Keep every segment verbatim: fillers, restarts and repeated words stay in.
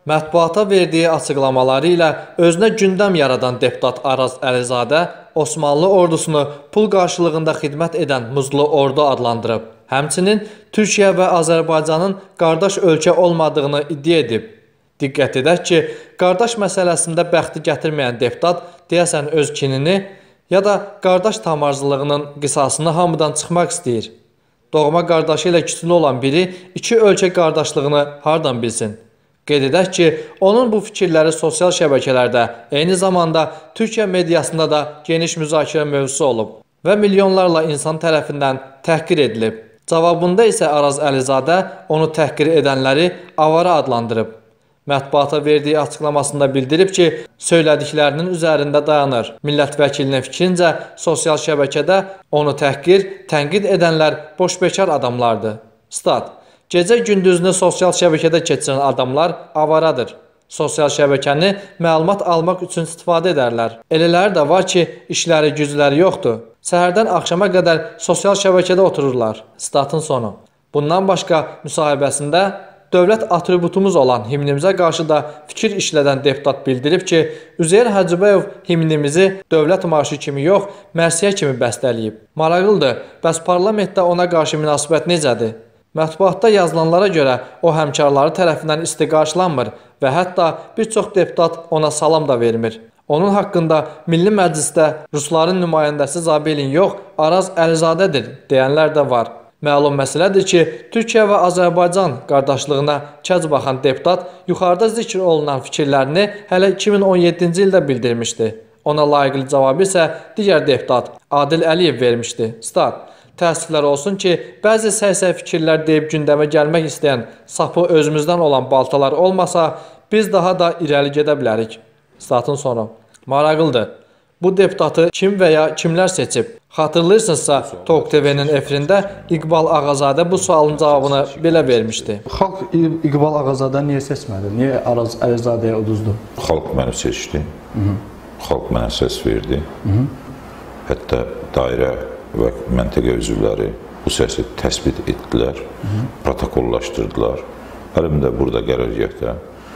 Mətbuata verdiyi açıqlamaları ilə özünə gündəm yaradan deputat Araz Əlizadə Osmanlı ordusunu pul qarşılığında xidmət edən Muzlu Ordu adlandırıb. Həmçinin Türkiyə və Azərbaycanın qardaş ölkə olmadığını iddia edib. Diqqət edək ki, qardaş məsələsində bəxti gətirməyən deputat deyəsən öz kinini ya da qardaş tamarzılığının qisasını hamıdan çıxmaq istəyir. Doğma qardaşı ilə küçülü olan biri iki ölkə qardaşlığını hardan bilsin? Qeyd edək ki, onun bu fikirləri sosial şəbəkələrdə, eyni zamanda Türkiyə mediasında da geniş müzakirə mövzusu olub və milyonlarla insan tərəfindən təhqir edilib. Cavabında isə Araz Əlizadə onu təhqir edənləri avara adlandırıb. Mətbuata verdiyi açıqlamasında bildirib ki, söylədiklərinin üzərində dayanır. Millət vəkilinin fikrincə, sosial şəbəkədə onu təhqir, tənqid edənlər boşbekar adamlardır. Stat: Gecə gündüzünü sosial şəbəkədə keçirən adamlar avaradır. Sosial şəbəkəni məlumat almaq üçün istifadə edərlər. Elələri də var ki, işləri, gücləri yoxdur. Səhərdən axşama qədər sosial şəbəkədə otururlar. Statın sonu. Bundan başqa müsahibəsində dövlət atributumuz olan himnimizə qarşı da fikir işlədən deputat bildirib ki, Üzeyir Hacıbəyov himnimizi dövlət marşı kimi yox, mərsiyə kimi bəstələyib. Maraqlıdır, bəs parlamentdə ona qarşı münasibət necədir? Mətbuatda yazılanlara görə o həmkarları tərəfindən isti qarşılanmır və hətta bir çox deputat ona salam da vermir. Onun haqqında Milli Məclisdə Rusların nümayəndəsi Zabelin yox, Araz Əlizadədir deyənlər də var. Məlum məsələdir ki, Türkiyə və Azərbaycan qardaşlığına kəc baxan deputat yuxarıda zikr olunan fikirlərini hələ iki min on yeddinci ildə bildirmişdi. Ona layiqli cavabı isə digər deputat Adil Əliyev vermişdi. Stat: Təəssüflər olsun ki, bəzi səy-səy fikirlər deyib gündəmə gəlmək istəyən sapı özümüzdən olan baltalar olmasa, biz daha da irəli gedə bilərik. Statın sonu. Maraqlıdır. Bu deputatı kim və ya kimlər seçib? Xatırlayırsınızsa, Tok T V-nin efirində İqbal Ağazadə bu sualın cavabını belə vermişdi. Xalq İqbal Ağazadə niyə seçmədi? Niyə Araz Əlizadəyə uduzdu? Xalq məni seçdi. Hı -hı. Xalq mənə səs verdi. Hı -hı. Hətta dairə və məntəqə üzvləri bu səsi təsbit etdilər, Hı -hı. protokollaşdırdılar. Əlimdə burada qərargahda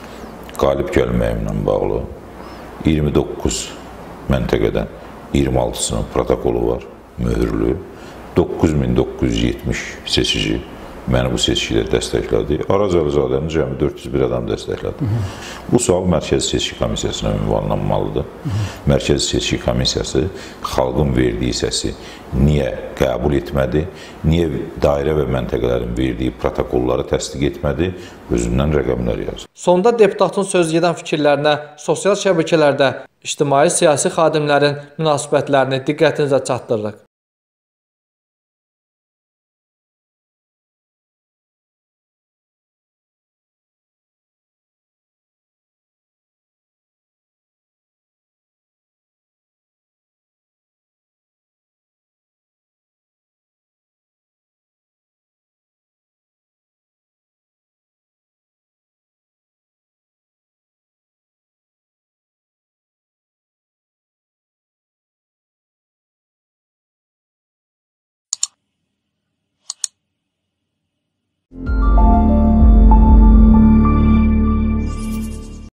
qalib gəlməyimlə bağlı iyirmi doqquz məntəqədən iyirmi altısının protokolu var, möhürlü. doqquz min doqquz yüz yetmiş seçici məni bu seçkidə dəstəklədi. Araz Əlizadəni cəmi dörd yüz bir adam dəstəklədi. Hı -hı. Bu sual Mərkəzi Seçki Komissiyasına ünvanlanmalıdır. Hı -hı. Mərkəzi Seçki Komissiyası xalqın verdiyi səsi niyə qəbul etmədi, niyə dairə və məntəqələrin verdiyi protokolları təsdiq etmədi, özündən rəqəmlər yazdı. Sonda deputatın söz gedən fikirlərinə sosial şəbəkələrdə ictimai siyasi xadimlərin münasibətlərini diqqətinizə çatdırırıq.